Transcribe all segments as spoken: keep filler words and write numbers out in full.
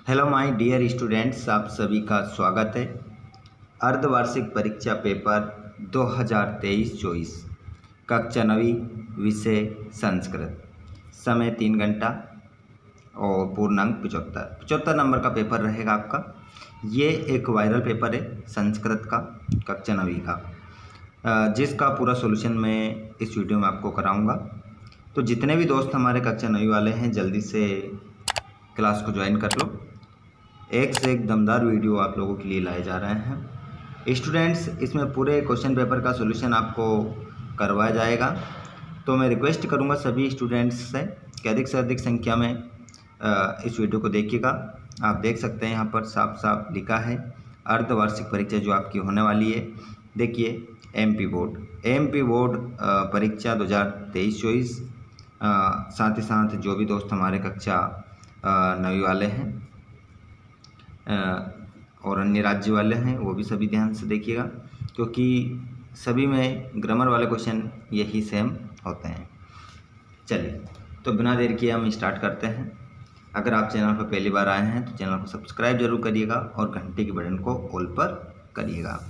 Hello my dear students, आप सभी का स्वागत है। अर्धवार्षिक परीक्षा पेपर दो हज़ार तेईस चौबीस कक्षा नवी विषय संस्कृत। समय तीन घंटा और पूर्णांक पचहत्तर पचहत्तर नंबर का पेपर रहेगा आपका। ये एक वायरल पेपर है संस्कृत का, कक्षा नवी का, जिसका पूरा सॉल्यूशन मैं इस वीडियो में आपको कराऊंगा। तो जितने भी दोस्त हमारे कक्षा नवी वाले हैं जल्दी से क्लास को ज्वाइन कर लो। एक से एक दमदार वीडियो आप लोगों के लिए लाए जा रहे हैं स्टूडेंट्स। इसमें पूरे क्वेश्चन पेपर का सॉल्यूशन आपको करवाया जाएगा। तो मैं रिक्वेस्ट करूंगा सभी स्टूडेंट्स से कि अधिक से अधिक संख्या में इस वीडियो को देखिएगा। आप देख सकते हैं यहाँ पर साफ साफ लिखा है अर्धवार्षिक परीक्षा जो आपकी होने वाली है। देखिए, एमपी बोर्ड एमपी बोर्ड परीक्षा दो हज़ार तेईस चौबीस, साथ ही साथ जो भी दोस्त हमारे कक्षा नवी वाले हैं और अन्य राज्य वाले हैं वो भी सभी ध्यान से देखिएगा, क्योंकि सभी में ग्रामर वाले क्वेश्चन यही सेम होते हैं। चलिए, तो बिना देर किए हम स्टार्ट करते हैं। अगर आप चैनल पर पहली बार आए हैं तो चैनल को सब्सक्राइब जरूर करिएगा और घंटे के बटन को ऑल पर करिएगा।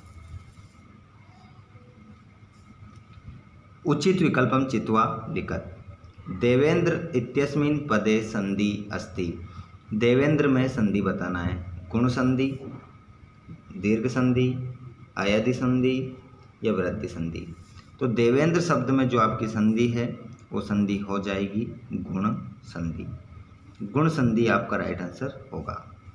उचित विकल्पम चित्वा लिखत। देवेंद्र इत्यस्मिन् पदे संधि अस्ति। देवेंद्र में संधि बताना है। गुण संधि, दीर्घ संधि, अयधि संधि या वृद्धि संधि। तो देवेंद्र शब्द में जो आपकी संधि है वो संधि हो जाएगी गुण संधि। गुण संधि आपका राइट आंसर होगा।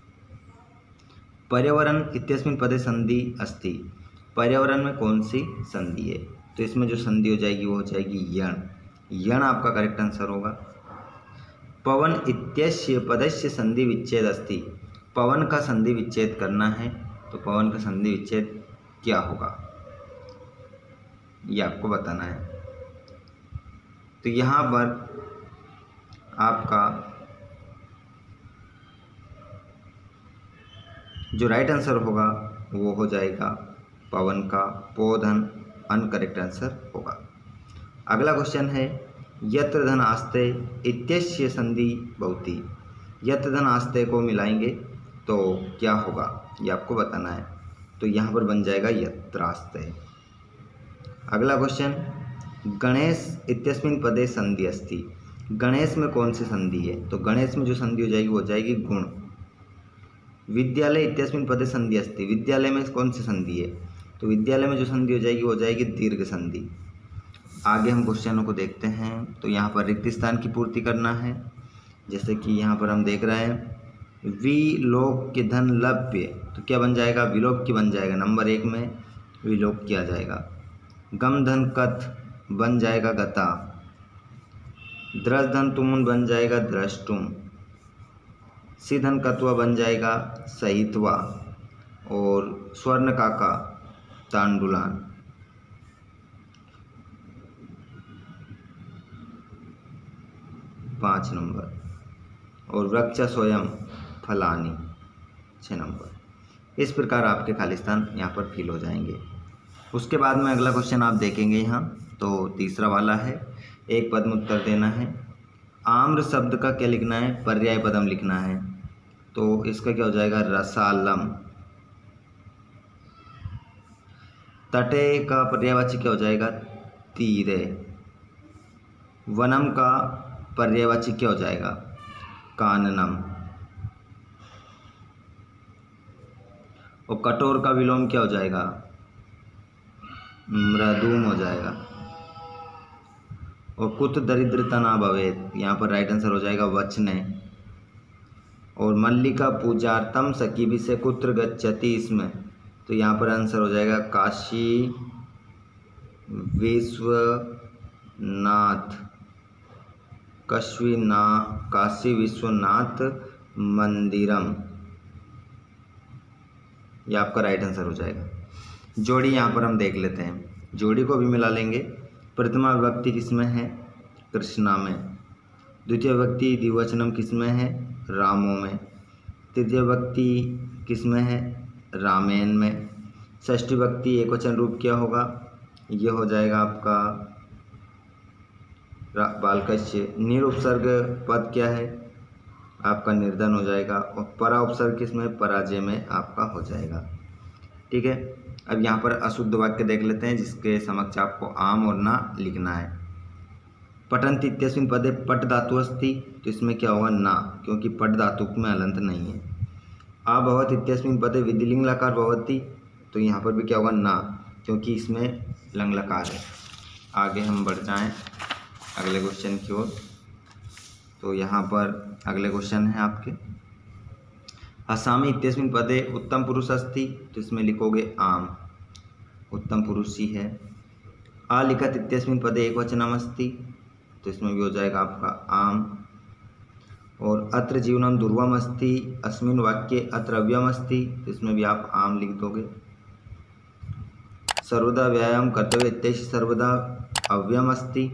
पर्यावरण इत्यस्मिन् पदे संधि अस्ति। पर्यावरण में कौन सी संधि है? तो इसमें जो संधि हो जाएगी वो हो जाएगी यण। यण आपका करेक्ट आंसर होगा। पवन इत्यस्य पदस्य संधि विच्छेद अस्ति। पवन का संधि विच्छेद करना है तो पवन का संधि विच्छेद क्या होगा ये आपको बताना है। तो यहाँ पर आपका जो राइट आंसर होगा वो हो जाएगा पवन का पोधन अनकरेक्ट आंसर होगा। अगला क्वेश्चन है यत्र धन आस्ते इत्यस्य संधि भवति। यत्र धन आस्ते को मिलाएंगे तो क्या होगा ये आपको बताना है। तो यहाँ पर बन जाएगा यत्रास्ते। अगला क्वेश्चन गणेश इत्यस्मिन् पदे संधि अस्ति। गणेश में कौन सी संधि है? तो गणेश में जो संधि हो जाएगी वो हो जाएगी गुण। विद्यालय इत्यस्मिन् पदे संधि अस्ति। विद्यालय में कौन सी संधि है? तो विद्यालय में जो संधि हो जाएगी वो हो जाएगी दीर्घ संधि। आगे हम क्वेश्चनों को देखते हैं। तो यहाँ पर रिक्त स्थान की पूर्ति करना है। जैसे कि यहाँ पर हम देख रहे हैं विलोक के धन लभ्य, तो क्या बन जाएगा? विलोक की बन जाएगा। नंबर एक में विलोक किया जाएगा। गम धन कथ बन जाएगा गता। द्रस धन तुमुन बन जाएगा द्रष्टुम। सी धन कत्वा बन जाएगा सहित्वा। और स्वर्ण काका तांडुलान। पाँच नंबर। और वृक्ष स्वयं फलानी छः नंबर। इस प्रकार आपके खालिस्तान यहाँ पर फिल हो जाएंगे। उसके बाद में अगला क्वेश्चन आप देखेंगे यहाँ। तो तीसरा वाला है एक पद में उत्तर देना है। आम्र शब्द का क्या लिखना है? पर्याय पदम लिखना है। तो इसका क्या हो जाएगा? रसालम। तटे का पर्यायवाची क्या हो जाएगा? तीरे। वनम का पर्यायवाची क्या हो जाएगा? काननम। और कठोर का विलोम क्या हो जाएगा? मृदुम हो जाएगा। और कुत दरिद्रता ना भवेत, यहाँ पर राइट आंसर हो जाएगा वचने। और मल्लिका पूजार्थम सखी से कुत्र गच्छति, इसमें तो यहाँ पर आंसर हो जाएगा काशी विश्वनाथ कश्विना काशी विश्वनाथ मंदिरम, ये आपका राइट आंसर हो जाएगा। जोड़ी यहाँ पर हम देख लेते हैं। जोड़ी को भी मिला लेंगे। प्रथमा विभक्ति किसमें है? कृष्णा में। द्वितीय विभक्ति द्विवचनम किसमें है? रामों में। तृतीय विभक्ति किसमें है? रामेन में। षष्ठी विभक्ति एक वचन रूप क्या होगा? ये हो जाएगा आपका बालकस्य। निरुपसर्ग पद क्या है? आपका निर्धन हो जाएगा और परा उपसर्ग किसमें, पराजय में आपका हो जाएगा। ठीक है, अब यहाँ पर अशुद्ध वाक्य देख लेते हैं जिसके समक्ष आपको आम और ना लिखना है। पठन्ति इत्यस्मिन् पदे पट धातु अस्ति, तो इसमें क्या होगा, ना, क्योंकि पट धातु में हलंत नहीं है। अभवत इत्यस्मिन् पदे विधिलिंग लकार भवति, तो यहाँ पर भी क्या होगा, ना, क्योंकि इसमें लंग लकार है। आगे हम बढ़ जाएं अगले क्वेश्चन की ओर। तो यहाँ पर अगले क्वेश्चन है आपके, असामी इत्यस्मिन् पदे उत्तम पुरुष अस्ति, तो इसमें लिखोगे आम, उत्तम पुरुष ही है। अलिखत इत्यस्मिन् पदे एकवचनम अस्ति, तो इसमें भी हो जाएगा आपका आम। और अत्र जीवनम दुर्वम अस्ति अस्मिन् वाक्ये अत्र अव्ययम अस्ति, तो इसमें भी आप आम लिख दोगे। सर्वदा व्यायाम कर्तव्य इत्यस्य सर्वदा अव्ययम अस्ति,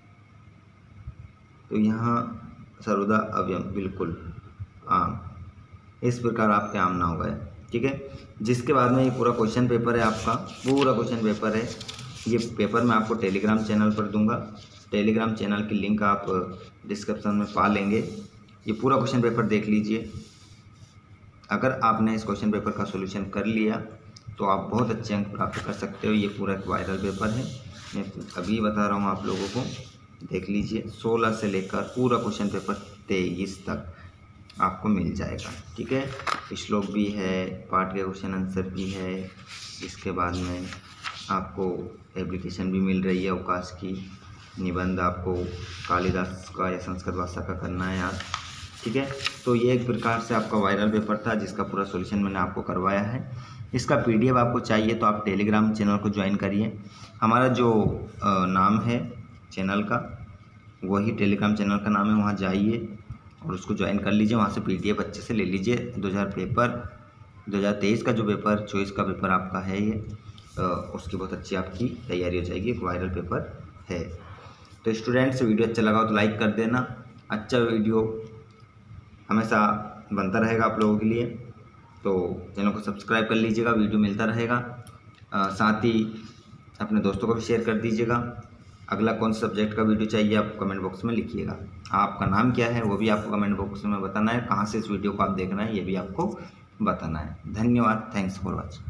तो यहाँ सर्वदा अव्ययम बिल्कुल आम। इस प्रकार आपके आम ना हो गए। ठीक है, जिसके बाद में ये पूरा क्वेश्चन पेपर है, आपका पूरा क्वेश्चन पेपर है। ये पेपर मैं आपको टेलीग्राम चैनल पर दूंगा, टेलीग्राम चैनल की लिंक आप डिस्क्रिप्शन में पा लेंगे। ये पूरा क्वेश्चन पेपर देख लीजिए। अगर आपने इस क्वेश्चन पेपर का सॉल्यूशन कर लिया तो आप बहुत अच्छे अंक प्राप्त कर सकते हो। ये पूरा एक वायरल पेपर है, मैं अभी बता रहा हूँ आप लोगों को, देख लीजिए। सोलह से लेकर पूरा क्वेश्चन पेपर तेईस तक आपको मिल जाएगा। ठीक है, श्लोक भी है, पाठ के क्वेश्चन आंसर भी है, इसके बाद में आपको एप्लीकेशन भी मिल रही है अवकाश की, निबंध आपको कालिदास का या संस्कृत भाषा का करना है याद। ठीक है, तो ये एक प्रकार से आपका वायरल पेपर था जिसका पूरा सॉल्यूशन मैंने आपको करवाया है। इसका पीडीएफ आपको चाहिए तो आप टेलीग्राम चैनल को ज्वाइन करिए। हमारा जो नाम है चैनल का वही टेलीग्राम चैनल का नाम है, वहाँ जाइए और उसको ज्वाइन कर लीजिए। वहाँ से पीडीएफ अच्छे से ले लीजिए। दो हज़ार पेपर दो हज़ार तेईस का जो पेपर चौबीस का पेपर आपका है ये, उसकी बहुत अच्छी आपकी तैयारी हो जाएगी। एक वायरल पेपर है। तो स्टूडेंट्स, वीडियो अच्छा लगा तो लाइक कर देना। अच्छा वीडियो हमेशा बनता रहेगा आप लोगों के लिए, तो चैनल को सब्सक्राइब कर लीजिएगा, वीडियो मिलता रहेगा। आ, साथ ही अपने दोस्तों को भी शेयर कर दीजिएगा। अगला कौन सा सब्जेक्ट का वीडियो चाहिए आप कमेंट बॉक्स में लिखिएगा। आपका नाम क्या है वो भी आपको कमेंट बॉक्स में बताना है। कहाँ से इस वीडियो को आप देख रहे हैं ये भी आपको बताना है। धन्यवाद, थैंक्स फॉर वॉचिंग।